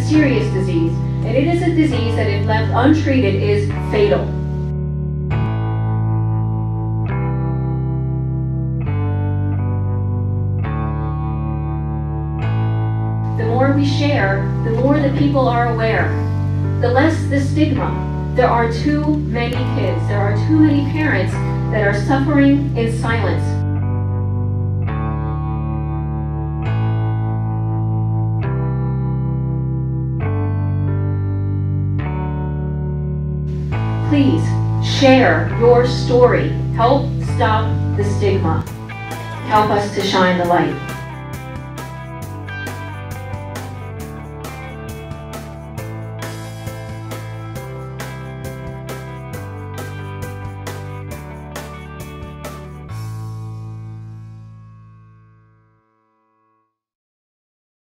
serious disease, and it is a disease that, if left untreated, is fatal. The more we share, the more the people are aware. The less the stigma. There are too many kids, there are too many parents that are suffering in silence. Please share your story. Help stop the stigma. Help us to shine the light.